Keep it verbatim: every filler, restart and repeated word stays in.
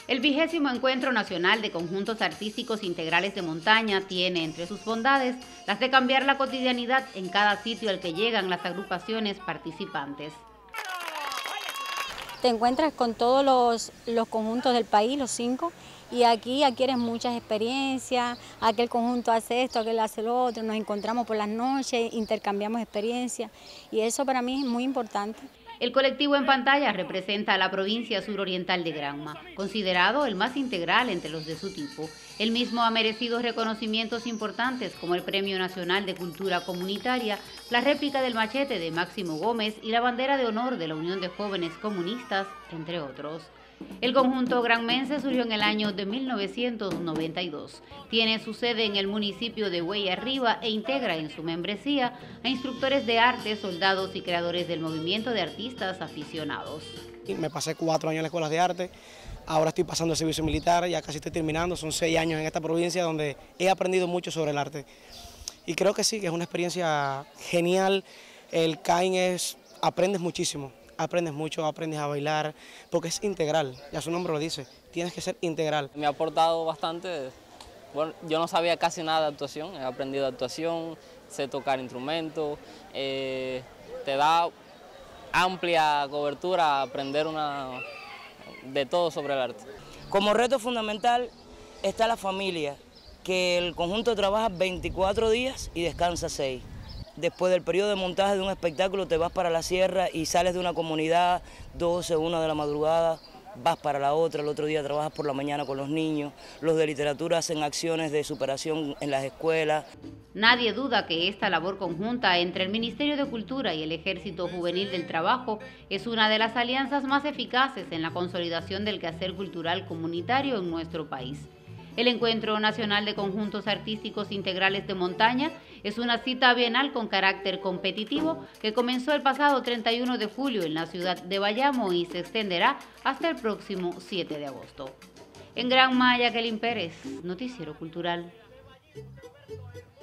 El vigésimo Encuentro Nacional de Conjuntos Artísticos Integrales de Montaña tiene entre sus bondades las de cambiar la cotidianidad en cada sitio al que llegan las agrupaciones participantes. Te encuentras con todos los, los conjuntos del país, los cinco, y aquí adquieres muchas experiencias. Aquel conjunto hace esto, aquel hace lo otro, nos encontramos por las noches, intercambiamos experiencias, y eso para mí es muy importante. El colectivo en pantalla representa a la provincia suroriental de Granma, considerado el más integral entre los de su tipo. El mismo ha merecido reconocimientos importantes como el Premio Nacional de Cultura Comunitaria, la réplica del machete de Máximo Gómez y la bandera de honor de la Unión de Jóvenes Comunistas, entre otros. El conjunto granmense surgió en el año de mil novecientos noventa y dos. Tiene su sede en el municipio de Huey Arriba e integra en su membresía a instructores de arte, soldados y creadores del movimiento de artistas aficionados. Me pasé cuatro años en la escuela de arte, ahora estoy pasando el servicio militar, ya casi estoy terminando, son seis años en esta provincia donde he aprendido mucho sobre el arte. Y creo que sí, que es una experiencia genial. El C A I N es, aprendes muchísimo. Aprendes mucho, aprendes a bailar, porque es integral, ya su nombre lo dice, tienes que ser integral. Me ha aportado bastante, bueno, yo no sabía casi nada de actuación, he aprendido actuación, sé tocar instrumentos, eh, te da amplia cobertura a aprender una, de todo sobre el arte. Como reto fundamental está la familia, que el conjunto trabaja veinticuatro días y descansa seis. Después del periodo de montaje de un espectáculo te vas para la sierra y sales de una comunidad, doce, una de la madrugada, vas para la otra, el otro día trabajas por la mañana con los niños, los de literatura hacen acciones de superación en las escuelas. Nadie duda que esta labor conjunta entre el Ministerio de Cultura y el Ejército Juvenil del Trabajo es una de las alianzas más eficaces en la consolidación del quehacer cultural comunitario en nuestro país. El Encuentro Nacional de Conjuntos Artísticos Integrales de Montaña es una cita bienal con carácter competitivo que comenzó el pasado treinta y uno de julio en la ciudad de Bayamo y se extenderá hasta el próximo siete de agosto. En Granma, Jacqueline Pérez, Noticiero Cultural.